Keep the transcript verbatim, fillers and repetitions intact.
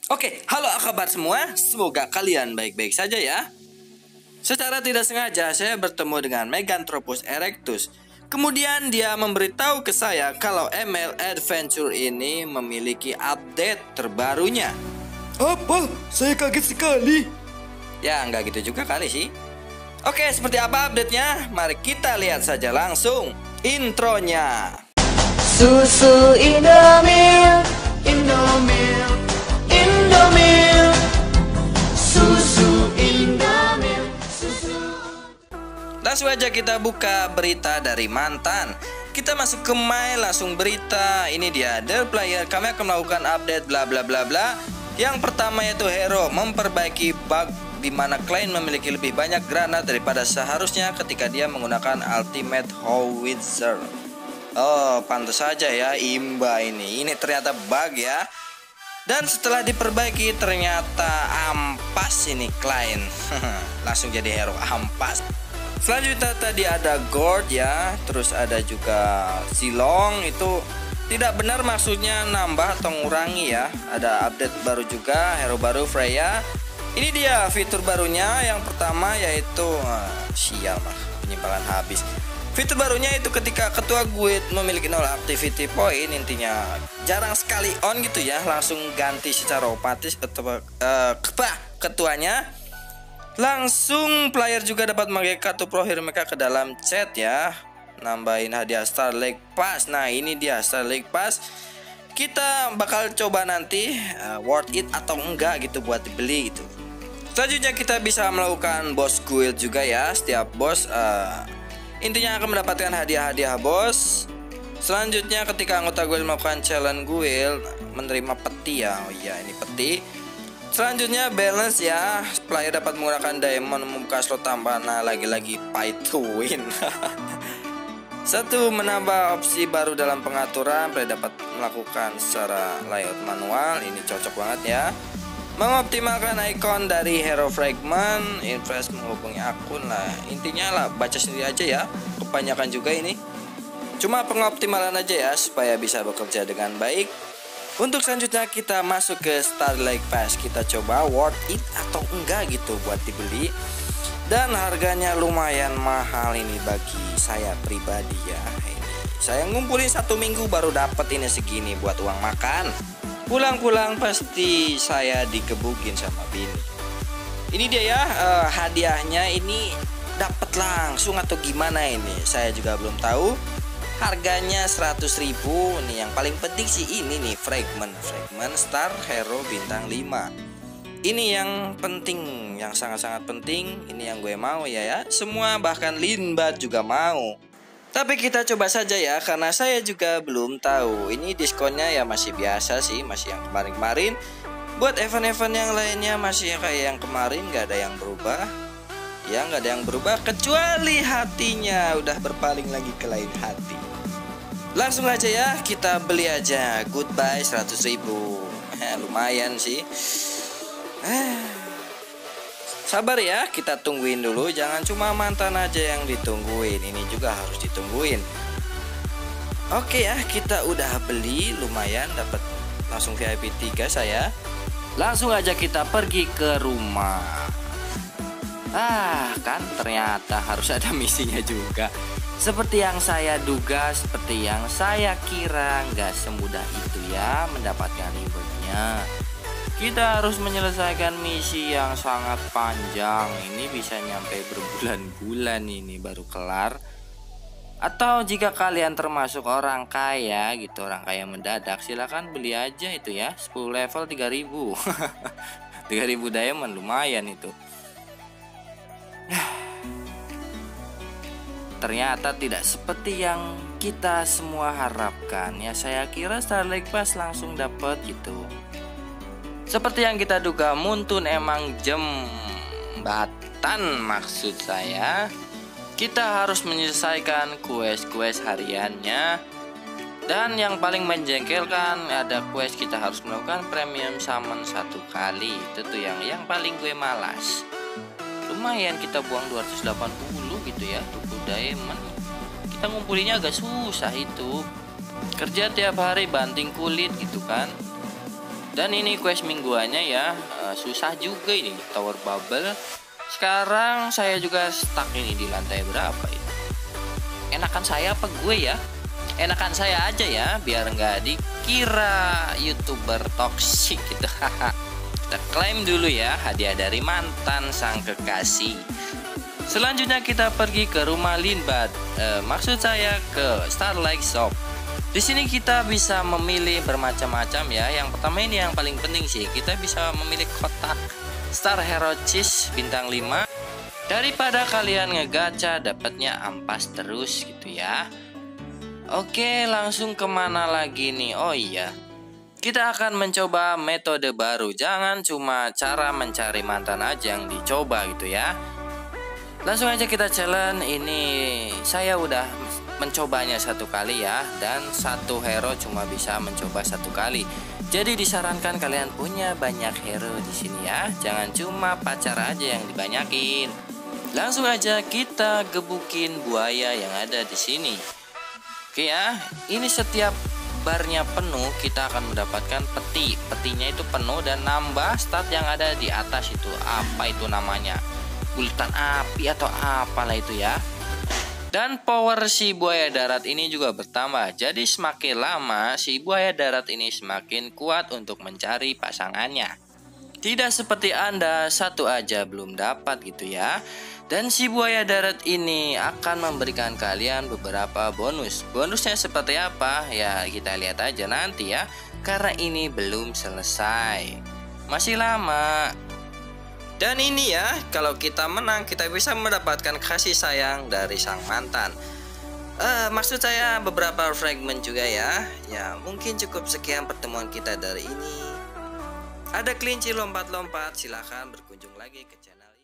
Oke, halo akabat semua, semoga kalian baik-baik saja ya. Secara tidak sengaja saya bertemu dengan Meganthropus erectus. Kemudian dia memberitahu ke saya kalau M L Adventure ini memiliki update terbarunya. Apa? Saya kaget sekali. Ya nggak gitu juga kali sih. Oke, seperti apa update-nya? Mari kita lihat saja langsung intronya. Susu Indomil, Indomil, Indomil, susu Indomil, susu. Langsung aja kita buka berita dari mantan. Kita masuk ke mail langsung berita. Ini dia, Dear Player, kami akan melakukan update bla bla bla bla. Yang pertama yaitu Hero memperbaiki bug di mana klien memiliki lebih banyak granat daripada seharusnya ketika dia menggunakan Ultimate Howitzer. Oh, pantas saja ya imba ini. Ini ternyata bug ya. Dan setelah diperbaiki ternyata ampas ini klien. Langsung jadi hero ampas. Selanjutnya tadi ada Gord ya. Terus ada juga Silong. Itu tidak benar maksudnya nambah atau ngurangi ya. Ada update baru juga, hero baru Freya. Ini dia fitur barunya. Yang pertama yaitu uh, sial mah penyimpangan habis. Fitur barunya itu ketika ketua guild memiliki nol activity point, intinya jarang sekali on gitu ya, langsung ganti secara otomatis ketua, uh, ketuanya. Langsung player juga dapat memakai kartu pro hero mereka ke dalam chat ya. Nambahin hadiah Star Lake Pass. Nah ini dia Star Lake Pass. Kita bakal coba nanti uh, worth it atau enggak gitu buat dibeli gitu. Selanjutnya kita bisa melakukan boss guild juga ya. Setiap boss uh, intinya akan mendapatkan hadiah-hadiah bos. Selanjutnya ketika anggota guild melakukan challenge guild menerima peti ya. Oh iya ini peti. Selanjutnya balance ya. Player dapat menggunakan diamond membuka slot tambahan. Nah lagi-lagi pay to win. Satu, menambah opsi baru dalam pengaturan. Player dapat melakukan secara layout manual. Ini cocok banget ya. Mengoptimalkan icon dari hero fragment, invest menghubungi akun lah. Intinya lah baca sendiri aja ya. Kebanyakan juga ini. Cuma pengoptimalan aja ya supaya bisa bekerja dengan baik. Untuk selanjutnya kita masuk ke Star Lake Pass. Kita coba worth it atau enggak gitu buat dibeli. Dan harganya lumayan mahal ini bagi saya pribadi ya. Ini saya ngumpulin satu minggu baru dapat ini segini buat uang makan. Pulang-pulang pasti saya dikebukin sama bini. Ini dia ya uh, hadiahnya ini dapat langsung atau gimana ini? Saya juga belum tahu. Harganya seratus ribu. Nih yang paling penting sih ini nih fragment fragment Star Hero bintang lima. Ini yang penting, yang sangat-sangat penting. Ini yang gue mau ya ya. Semua bahkan Linbat juga mau. Tapi kita coba saja ya, karena saya juga belum tahu. Ini diskonnya ya masih biasa sih, masih yang kemarin-kemarin. Buat event-event yang lainnya masih kayak yang kemarin, nggak ada yang berubah. Ya nggak ada yang berubah kecuali hatinya udah berpaling lagi ke lain hati. Langsung aja ya, kita beli aja. Goodbye seratus ribu. Lumayan sih. Sabar ya, kita tungguin dulu. Jangan cuma mantan aja yang ditungguin, ini juga harus ditungguin. Oke ya, kita udah beli, lumayan dapat langsung V I P tiga saya. Langsung aja kita pergi ke rumah. Ah, kan ternyata harus ada misinya juga. Seperti yang saya duga, seperti yang saya kira, nggak semudah itu ya mendapatkan rewardnya. Kita harus menyelesaikan misi yang sangat panjang. Ini bisa nyampe berbulan-bulan ini baru kelar. Atau jika kalian termasuk orang kaya gitu, orang kaya mendadak, silahkan beli aja itu ya. sepuluh level tiga ribu. tiga ribu diamond lumayan itu. Ternyata tidak seperti yang kita semua harapkan. Ya saya kira Star Lake Pass langsung dapat gitu. Seperti yang kita duga, Muntun emang jembatan maksud saya. Kita harus menyelesaikan quest-quest hariannya. Dan yang paling menjengkelkan ada quest kita harus melakukan premium summon satu kali. Itu tuh yang yang paling gue malas. Lumayan kita buang dua ratus delapan puluh gitu ya, tuku diamond. Kita ngumpulinnya agak susah itu. Kerja tiap hari banting kulit gitu kan. Dan ini quest mingguannya ya, uh, susah juga ini tower bubble. Sekarang saya juga stuck ini di lantai berapa ini? Enakan saya apa gue ya? Enakan saya aja ya, biar nggak dikira youtuber toksik gitu. Kita klaim dulu ya hadiah dari mantan sang kekasih. Selanjutnya kita pergi ke rumah Linbad. Uh, maksud saya ke Starlight Shop. Di sini kita bisa memilih bermacam-macam ya. Yang pertama ini yang paling penting sih, kita bisa memilih kotak Star Hero Cheese bintang lima. Daripada kalian ngegacha dapatnya ampas terus gitu ya. Oke, langsung kemana lagi nih? Oh iya, kita akan mencoba metode baru. Jangan cuma cara mencari mantan aja yang dicoba gitu ya. Langsung aja kita challenge. Ini saya udah mencobanya satu kali ya, dan satu hero cuma bisa mencoba satu kali. Jadi disarankan kalian punya banyak hero di sini ya, jangan cuma pacar aja yang dibanyakin. Langsung aja kita gebukin buaya yang ada di sini. Oke ya, ini setiap barnya penuh kita akan mendapatkan peti. Petinya itu penuh dan nambah stat yang ada di atas itu. Apa itu namanya? Bulatan api atau apalah itu ya. Dan power si buaya darat ini juga bertambah. Jadi semakin lama si buaya darat ini semakin kuat untuk mencari pasangannya. Tidak seperti Anda, satu aja belum dapat gitu ya. Dan si buaya darat ini akan memberikan kalian beberapa bonus. Bonusnya seperti apa? Ya kita lihat aja nanti ya. Karena ini belum selesai, masih lama. Dan ini ya, kalau kita menang kita bisa mendapatkan kasih sayang dari sang mantan. uh, Maksud saya beberapa fragment juga ya. Ya mungkin cukup sekian pertemuan kita dari ini. Ada kelinci lompat-lompat, silahkan berkunjung lagi ke channel ini.